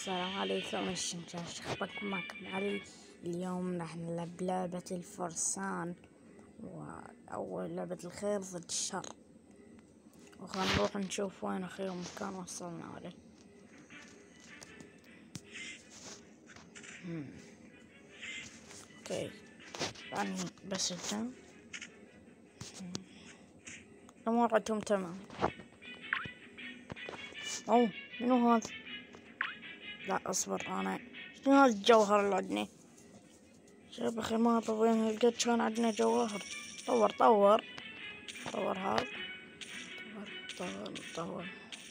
السلام عليكم الشمسان، شخبركم معكم علي. اليوم راح نلعب لعبة الفرسان، وأول لعبة الخير ضد الشر. وخلنا نروح نشوف وين خير مكان وصلنا عليه. اوكي يعني بس الجنب الأمور عندهم تمام. منو هذا؟ لا اصبر، انا شنو هذا الجوهر اللي عندنا؟ شوف اخي ما طوينا لقيت كان عندنا جواهر. طور هذا، طور.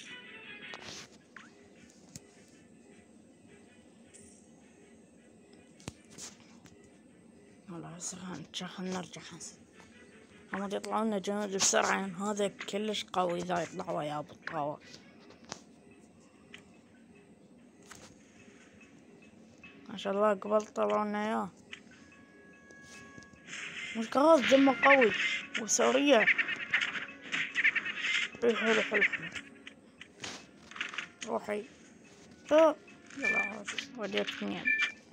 والله خلنا نرجع حسن. هم يطلعون لنا جنود بسرعة، يعني هذا كلش قوي إذا يطلع وياه بالطاوة. ما شاء الله قبل طلعوا لنا إياه. مش هذا دمه قوي وسريع. حلو روحي. يلا وديت اثنين.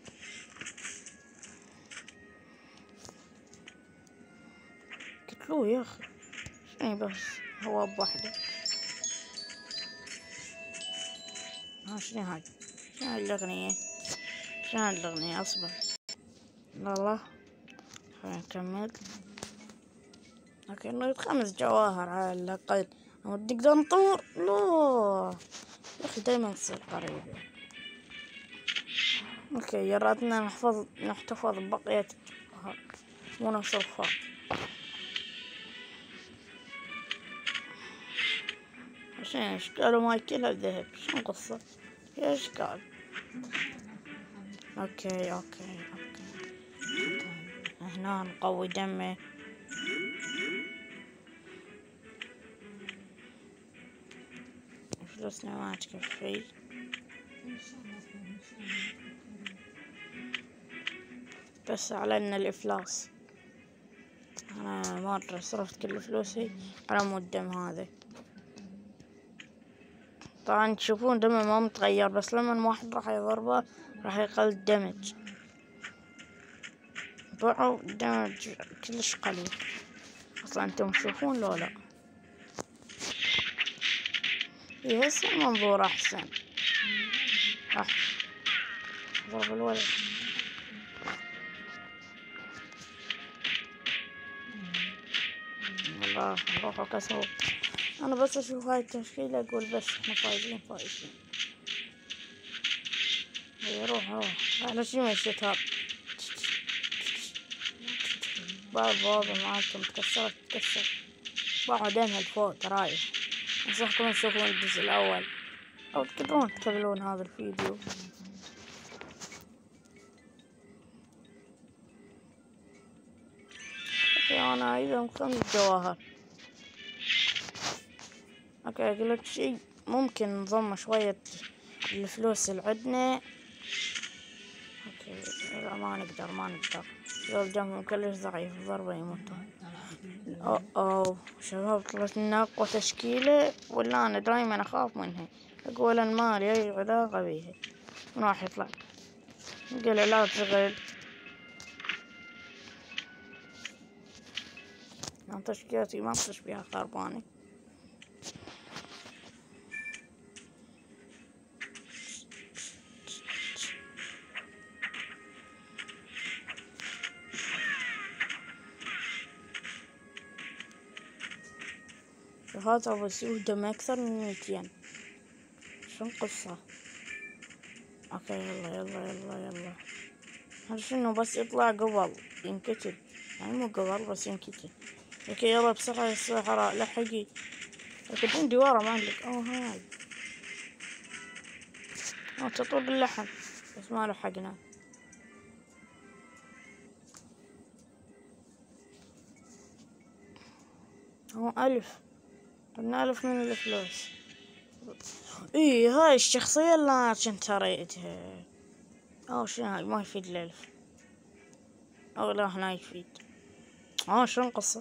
قتلوه يا أخي. شنو بس هو بوحده. شنو هاي الأغنية؟ أصبر. والله خلينا نكمل. اوكي نريد 5 جواهر على الأقل. نقدر نطور. لا يا أخي دايما تصير قريبة. اوكي ياراتنا نحتفظ ببقية الجواهر، مو نفس الخوف. عشان ايش قالوا ماي كلها ذهب؟ شنو القصة؟ ايش قال؟ اوكي هنا نقوي دمه. فلوسنا ما تكفي. بس علينا الإفلاس. أنا مرة صرفت كل فلوسي على مود الدم هذا. طبعا تشوفون دمه ما متغير، بس لما واحد راح يضربه راح يقل الدمج. باعوا دمج كلش قليل. اصلا انتم تشوفون لو لا؟ هسه المنظور احسن. راح ضرب الولد. والله روحوا كسروا. انا بس اشوف هاي التشكيلة اقول بس احنا فايزين. روح على شي مشيت هذا. بابا مالتهم تكسر. باعوا دمها لفوق تراي. انصحكم تشوفون الجزء الاول، او تقدرون تكملون هذا الفيديو. اوكي انا ايضا 5 جواهر. اوكي اقولك شي، ممكن نضم شوية الفلوس اللي عندنا. اوكي لا ما نقدر. ذول دمهم كلش ضعيف، ضربة يموتون. اوه شباب، طلعت لنا اقوى تشكيلة، ولا انا دايما اخاف منها. اقول ان مالي اي علاقة بيها. من راح يطلع قال لا تشغل. تشكيلتي ما بتشبيها خربانة. هذا بس دم أكثر من 200. شو القصة؟ اوكي يلا. هذا شنو بس يطلع قبل ينقتل، يعني مو قبل بس ينقتل. اوكي يلا بسرعة يا الصحراء لحقي. لكن عندي ورا ما عندك. هاي تطول باللحم بس ما لحقنا. هو 1000. قلنا 1000 من الفلوس. هاي الشخصية اللي أنا كنت ريتها. شنو هاي؟ ما يفيد ال1000. لا هنا يفيد. شنو القصة؟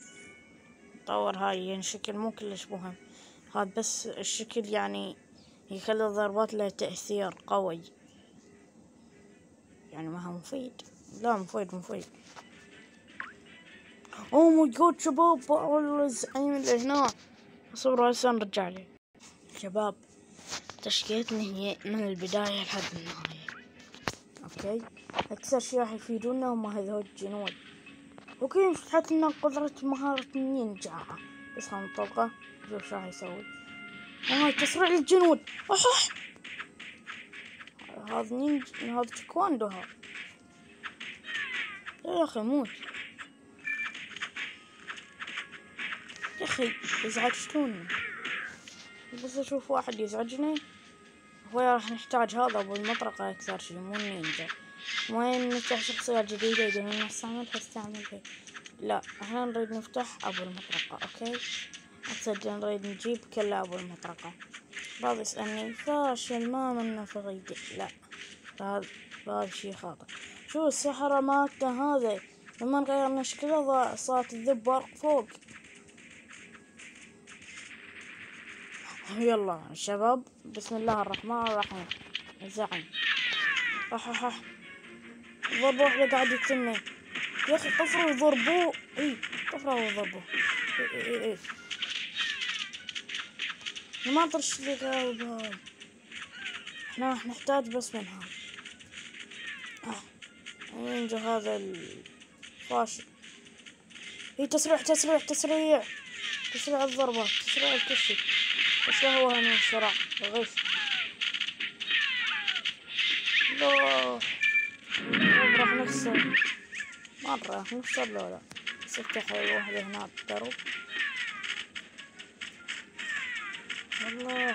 طور هاي يعني شكل مو كلش مهم. هذا بس الشكل يعني هي كل الضربات لها تأثير قوي، يعني ما هو مفيد. لا مفيد. اوه ماي جاد شباب، والله الزعيم اللي هنا. اصبروا هسه نرجع له. شباب تشكيلتنا هي من البداية لحد النهاية. اوكي، اكثر شي راح يفيدونا هم هذول الجنود. اوكي فتحت لنا قدرة مهارة النينجا، بس هنطلقه نشوف شو راح يسوي. هاي تسريع الجنود. اح هذا نينجا، هذا تايكواندو هذا. يا اخي موت يا اخي، يزعجتوني. بس اشوف واحد يزعجني. هو راح نحتاج هذا ابو المطرقة اكثر شي، مو النينجا. وين نفتح شخصية جديدة يقولون استعملها. لا احنا نريد نفتح ابو المطرقة. اوكي اقصد نريد نجيب كله ابو المطرقة. بعض يسألني فاشل ما منه فغيدي. لا هذا شي خاطئ. شو السحرة مالته هذا لما غيرنا شكله صارت الذب برق فوق. يلا شباب بسم الله الرحمن الرحيم. زعم راح ضربة واحدة قاعد يتسمى. يا اخي طفروا وضربوه. اي طفروا وضربوه. اي ما ادري ايش اللي غايب هاي. احنا راح نحتاج بس من هذا. ينجو هذا الفاشل. هي تسريع الضربات، تسريع الكشف. بس هو هنا السرعة الغش. لا راح نخسر مرة، راح نخسر. لا بس افتح واحدة هنا بالدرب. والله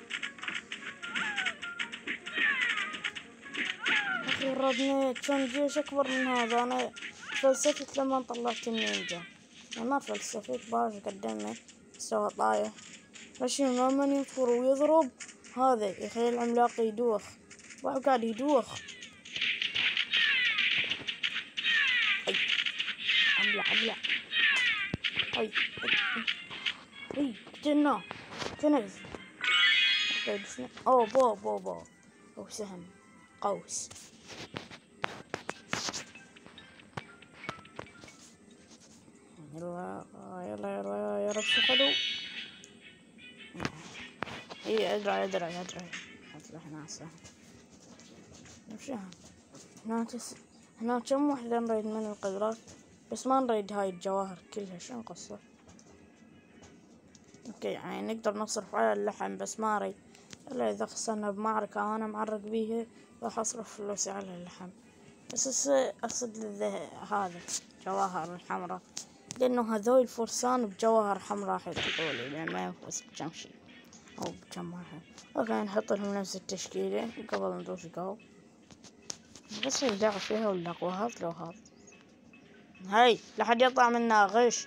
اخي ردني كان جيش اكبر من هذا. انا فلسفت لما طلعت النينجا، انا ما فلسفت باش قدمه سوى طايح. ماشي لما ينفر ويضرب هذا يا اخي العملاق يدوخ. واحد قاعد يدوخ. اي عملة اي قتلناه كنز. اوه بو او سهم قوس. يلا يا رب شو حلو. اي ادري اصلح ناسه. وش هنا كم وحدة نريد من القدرات، بس ما نريد هاي الجواهر كلها. شو نقصر؟ اوكي يعني نقدر نصرف على اللحم بس ما اريد الا اذا خسرنا بمعركة انا معرق بيها راح اصرف فلوسي على اللحم. بس اقصد هذا جواهر الحمراء، لانه هذول الفرسان بجواهر حمراء راح يطلعولي لان ما ينفس بكم شي او بكم واحد. اوكي نحط لهم نفس التشكيلة قبل ندوس جو. بس اللعب فيها واللقوة هات لو هات. هاي لحد يطلع منا غش.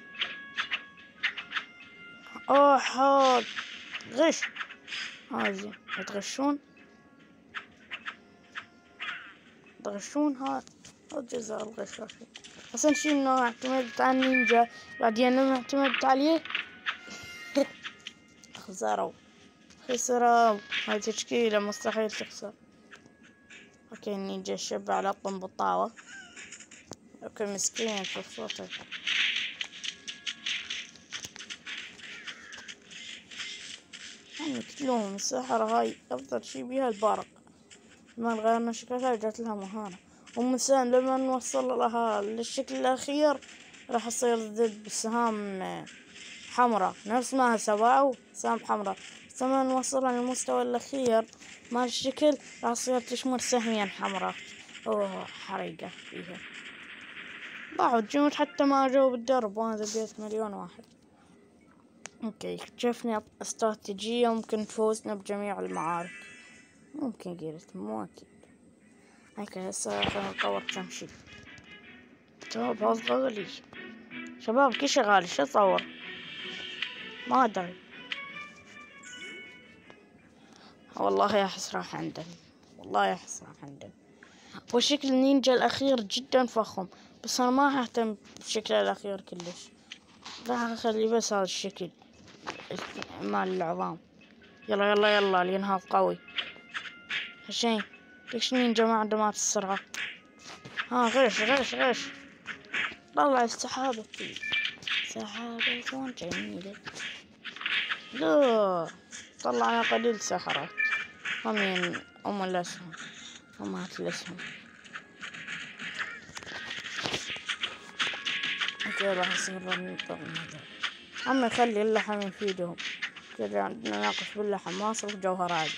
اوه حاض غش. هاي تغشون هاي جزاء الغش. اصلا شي انه اعتمدت على النينجا بعدين لما اعتمدت عليه خسروا. هاي تشكيلة مستحيل تخسر. اوكي النينجا شب على طن بالطاوة. اوكي مسكين في صوته. يعني كلهم السحرة هاي افضل شي بيها البرق. لما غيرنا شكلها جات لها مهارة. ومثلا لما نوصل لها للشكل الأخير راح يصير ذب سهام حمراء نفس ما سواه سهام حمراء. بس لما نوصلها للمستوى الأخير مال الشكل راح تصير تشمل سهمين حمراء. اوه حريقة فيها. ضاعوا الجنود حتى ما جو بالدرب وانا ذبيت مليون واحد. اوكي اكتشفنا استراتيجية ممكن تفوزنا بجميع المعارك. ممكن قلت مو اكيد. هيك هسه خلينا نطور كم شي. شباب هذا غالي. شباب كل شي غالي. شو اطور؟ ما ادري والله يا حسرة عندنا. وشكل النينجا الاخير جدا فخم بس انا ما اهتم بشكله الاخير كلش. راح اخلي بس هذا الشكل. ما اللعظام يلا يلا يلا الينهار قوي. هالشين ليش نينجا ما عنده مات السرعة؟ ها غش غش غش. طلع السحابة. سحابة جميلة. لا طلعنا قليل سحرات. هم الأسهم. همات الأسهم. اوكي راح يصير نطلع هذا. عمي خلي اللحم يفيدهم. كذا عندنا ناقص باللحم ما صرف جوهر عادي.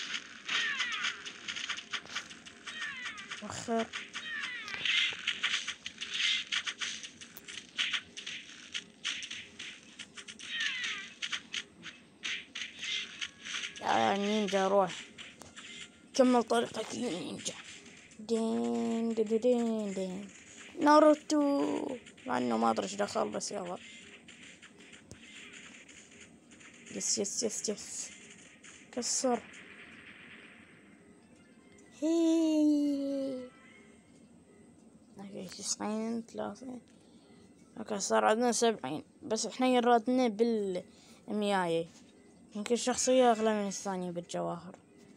وخر. يا نينجا روح كمل طريقك للنينجا. دين دين دين دين ناروتو. مع انه ما ادري ايش دخل بس يلا. يس يس يس يس كسر. هي اوكي 90 30. اوكي صار عندنا 70 بس احنا يرادنا بالمياية. يمكن شخصية اغلى من الثانية بالجواهر.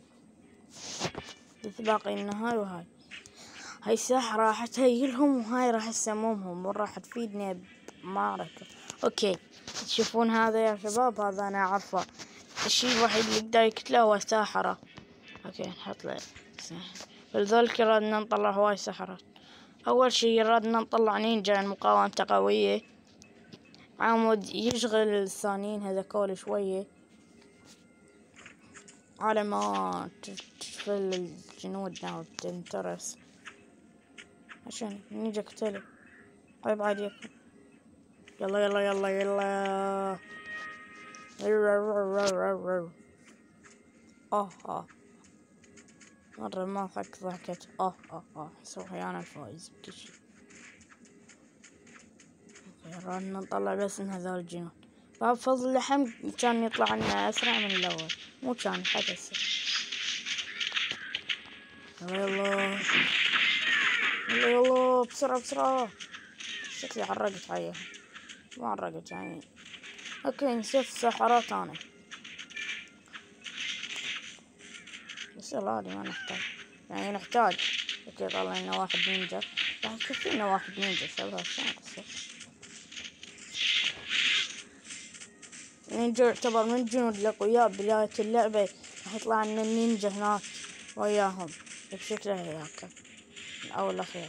بس باقي ان هاي وهاي. هاي الساحة راح تهيلهم وهاي راح تسممهم وراح تفيدنا بمعركة. اوكي تشوفون هذا يا شباب هذا انا اعرفه. الشي الوحيد اللي يقدر يقتله هو ساحرة. اوكي نحط له فلذلك رادنا نطلع هواي سحرات. اول شي رادنا نطلع نينجا مقاومته قوية. عمود يشغل الثانيين هذاكول شوية على ما تفل الجنود وتنترس. عشان نيجي اقتله. عيب عليكم. يلا يلا يلا يلا. مرة ما ضحكت. حسوي انا الفايز بكل شي. رانا نطلع بس من هذول الجنود. باب فضل اللحم كان يطلع لنا اسرع من الاول. مو كان حتى هسه. يلا يلا يلا يلا بسرعة بسرعة. شكلي عرقت عليهم. ما عرقت يعني. اوكي نسيت السحرات انا. بس يلا عادي ما نحتاج. يعني نحتاج. اوكي طلع لنا واحد نينجا. راح يكفينا واحد نينجا شباب. النينجا يعتبر من الجنود الأقوياء بداية اللعبة. راح يطلع لنا النينجا هناك وياهم بشكله هياك من أول أخير.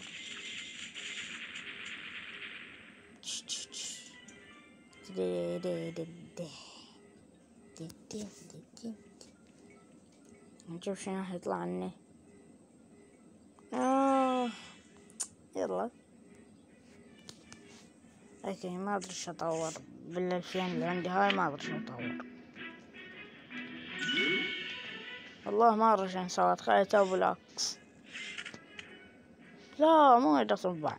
نشوف شنو راح يطلع لنا. يلا اوكي ما ادري شو اطور بالالفين اللي عندي هاي. ما ادري شو اطور والله ما ادري شو سويت. خليته بالعكس. لا مو يدخلون بعض.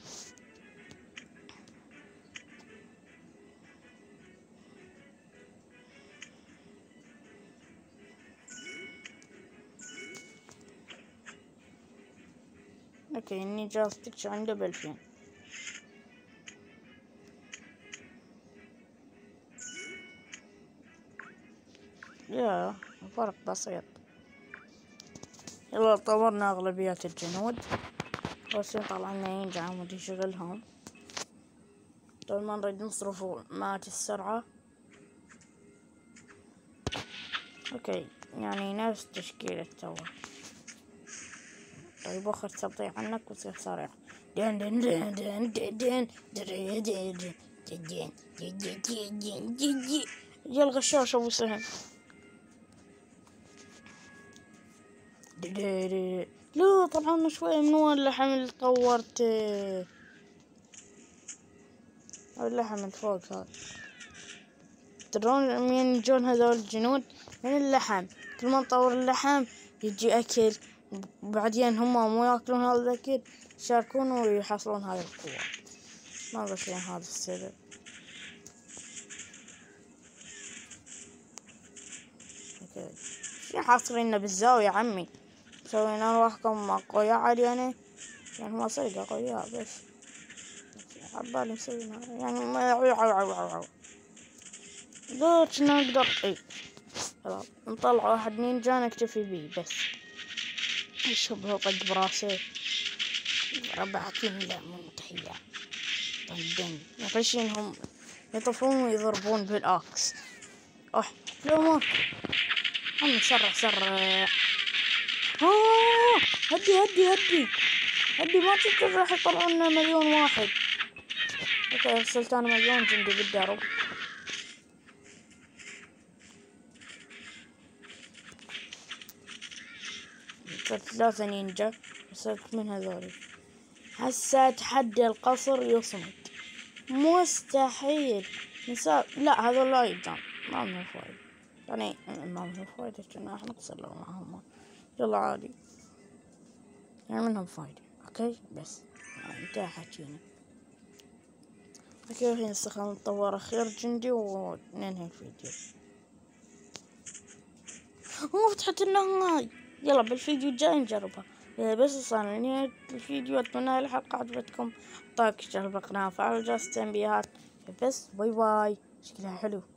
اوكي اني جاستك عنده ب2000. يا فرق بسيط. يلا طورنا اغلبية الجنود. بس طلع لنا ينجا عمود يشغلهم. طول ما نريد نصرفوا مات السرعة. اوكي يعني نفس تشكيلة توا. طيب وخر تبطيع عنك وتصير صريح. دين دين دين دين دين دين دين دين دين دين دين. يا الغشاش ابو سهم. لا طلعنا شوية من وين اللحم اللي طورت. اللحم الفوق هذا. تدرون من يجون هذول الجنود من اللحم. كل ما نطور اللحم يجي اكل. وبعدين هم مو ياكلون هذا الاكل يشاركون ويحصلون هذه القوة. ما ادري شلون هذا السبب. اوكي شي حاصريننا بالزاوية عمي. سوينا نروحكم اقوياء عادي يعني. يعني هم صيد اقوياء بس عبالي مسوينا يعني ما لا كنا نقدر خلاص نطلع واحد نينجا نكتفي بيه بس. يشبه طق براسه ربعتين. لا مو متحية طيبين يغشينهم يطفون ويضربون بالأكس. لو عم سرع. هدي ما تقدر راح يطلعون مليون واحد. اوكي ارسلت انا مليون جندي بالدرب. ارسلت 3 نينجا. ارسلت من هذولي. هسه تحدي القصر يصمد. مستحيل لا هذول لا يجون. ما منهم فايدة يعني ما منهم فايدة كنا راح نقصر لو معهم. يلا عادي يعني منهم فايدة. اوكي بس انتهى حكينا. اوكي الحين نستخدم نطور اخير جندي وننهي الفيديو. فتحت النهاية. يلا بالفيديو الجاي نجربها. بس وصلنا لنهاية الفيديو. اتمنى الحلقة عجبتكم. اشترك بالقناة وفعلوا جرس التنبيهات. بس باي باي. شكلها حلو.